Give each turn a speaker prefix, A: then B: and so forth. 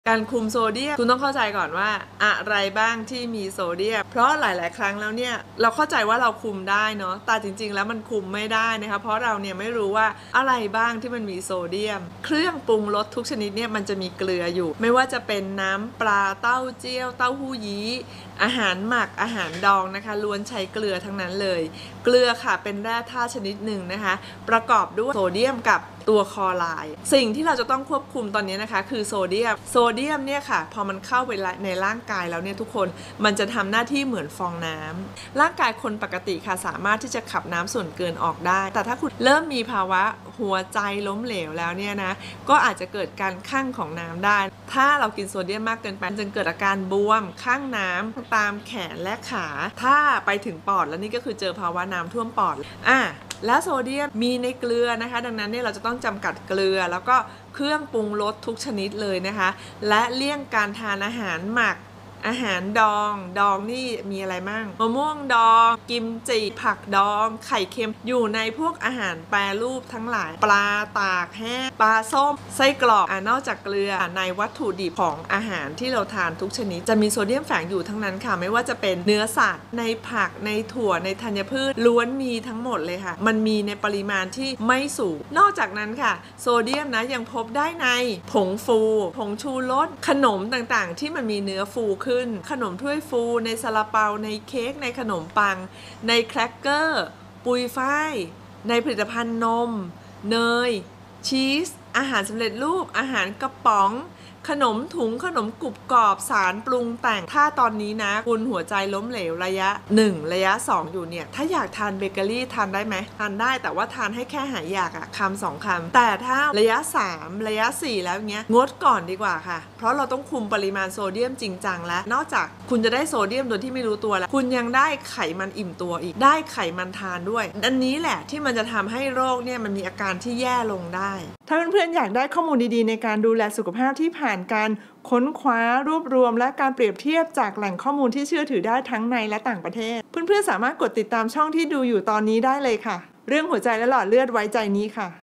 A: การคุมโซเดียมคุณต้องเข้าใจก่อนว่าอะไรบ้างที่มีโซเดียมเพราะหลายๆครั้งแล้วเนี่ยเราเข้าใจว่าเราคุมได้เนาะแต่จริงๆแล้วมันคุมไม่ได้นะคะเพราะเราเนี่ยไม่รู้ว่าอะไรบ้างที่มันมีโซเดียมเครื่องปรุงรสทุกชนิดเนี่ยมันจะมีเกลืออยู่ไม่ว่าจะเป็นน้ำปลาเต้าเจี้ยวเต้าหู้ยี้อาหารหมักอาหารดองนะคะล้วนใช้เกลือทั้งนั้นเลยเกลือค่ะเป็นแร่ธาตุชนิดหนึ่งนะคะประกอบด้วยโซเดียมกับตัวคลอไรด์สิ่งที่เราจะต้องควบคุมตอนนี้นะคะคือโซเดียมเนี่ยค่ะพอมันเข้าไปในร่างกายแล้วเนี่ยทุกคนมันจะทำหน้าที่เหมือนฟองน้ำร่างกายคนปกติค่ะสามารถที่จะขับน้ำส่วนเกินออกได้แต่ถ้าคุณเริ่มมีภาวะหัวใจล้มเหลวแล้วเนี่ยนะก็อาจจะเกิดการคั่งของน้ำได้ถ้าเรากินโซเดียมมากเกินไปจะเกิดอาการบวมคั่งน้ำตามแขนและขาถ้าไปถึงปอดแล้วนี่ก็คือเจอภาวะน้ำท่วมปอดและโซเดียมมีในเกลือนะคะดังนั้นเนี่ยเราจะต้องจำกัดเกลือแล้วก็เครื่องปรุงรสทุกชนิดเลยนะคะและเลี่ยงการทานอาหารหมักอาหารดองนี่มีอะไรมั่งมะม่วงดองกิมจิผักดองไข่เค็มอยู่ในพวกอาหารแปรรูปทั้งหลายปลาตากแห้งปลาส้มไส้กรอกนอกจากเกลือในวัตถุดิบของอาหารที่เราทานทุกชนิดจะมีโซเดียมแฝงอยู่ทั้งนั้นค่ะไม่ว่าจะเป็นเนื้อสัตว์ในผักในถั่วในธัญพืชล้วนมีทั้งหมดเลยค่ะมันมีในปริมาณที่ไม่สูงนอกจากนั้นค่ะโซเดียมนะยังพบได้ในผงฟูผงชูรสขนมต่างๆที่มันมีเนื้อฟูขึ้นขนมถ้วยฟูในซาลาเปาในเค้กในขนมปังในแครกเกอร์ปุยฝ้ายในผลิตภัณฑ์นมเนยชีสอาหารสำเร็จรูปอาหารกระป๋องขนมถุงขนมกรุบกรอบสารปรุงแต่งถ้าตอนนี้นะคุณหัวใจล้มเหลวระยะ1ระยะ2อยู่เนี่ยถ้าอยากทานเบเกอรี่ทานได้ไหมทานได้แต่ว่าทานให้แค่หายอยากคำ2คำแต่ถ้าระยะ3ระยะ4แล้วเงี้ยงดก่อนดีกว่าค่ะเพราะเราต้องคุมปริมาณโซเดียมจริงจังแล้วนอกจากคุณจะได้โซเดียมโดยที่ไม่รู้ตัวแล้วคุณยังได้ไขมันอิ่มตัวอีกได้ไขมันทานด้วยอันนี้แหละที่มันจะทำให้โรคเนี่ยมันมีอาการที่แย่ลงได้ถ้าเพื่อนๆอยากได้ข้อมูลดีๆในการดูแลสุขภาพที่ผ่านการค้นคว้ารวบรวมและการเปรียบเทียบจากแหล่งข้อมูลที่เชื่อถือได้ทั้งในและต่างประเทศเพื่อนๆสามารถกดติดตามช่องที่ดูอยู่ตอนนี้ได้เลยค่ะเรื่องหัวใจและหลอดเลือดไว้ใจนี้ค่ะ